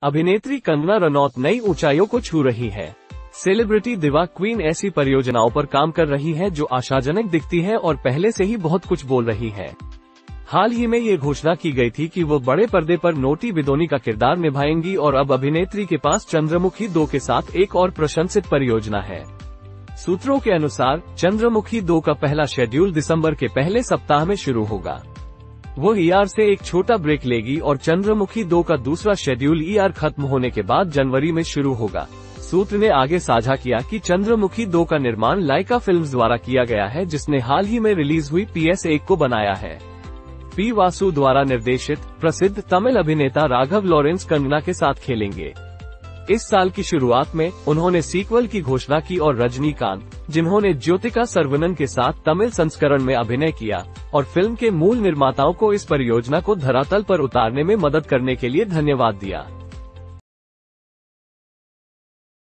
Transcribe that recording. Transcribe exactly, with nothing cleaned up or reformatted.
अभिनेत्री कंगना रनौत नई ऊंचाइयों को छू रही है। सेलिब्रिटी दिवा क्वीन ऐसी परियोजनाओं पर काम कर रही है जो आशाजनक दिखती है और पहले से ही बहुत कुछ बोल रही है। हाल ही में ये घोषणा की गई थी कि वो बड़े पर्दे पर नोटी बिदोनी का किरदार निभाएंगी और अब अभिनेत्री के पास चंद्रमुखी दो के साथ एक और प्रशंसित परियोजना है। सूत्रों के अनुसार चंद्रमुखी दो का पहला शेड्यूल दिसंबर के पहले सप्ताह में शुरू होगा। वो ईआर से एक छोटा ब्रेक लेगी और चंद्रमुखी दो का दूसरा शेड्यूल ईआर खत्म होने के बाद जनवरी में शुरू होगा। सूत्र ने आगे साझा किया कि चंद्रमुखी दो का निर्माण लाइका फिल्म्स द्वारा किया गया है, जिसने हाल ही में रिलीज हुई पी एस एक को बनाया है। पी वासु द्वारा निर्देशित प्रसिद्ध तमिल अभिनेता राघव लॉरेंस कंगना के साथ खेलेंगे। इस साल की शुरुआत में उन्होंने सीक्वल की घोषणा की और रजनीकांत, जिन्होंने ज्योतिका सरवनन के साथ तमिल संस्करण में अभिनय किया, और फिल्म के मूल निर्माताओं को इस परियोजना को धरातल पर उतारने में मदद करने के लिए धन्यवाद दिया।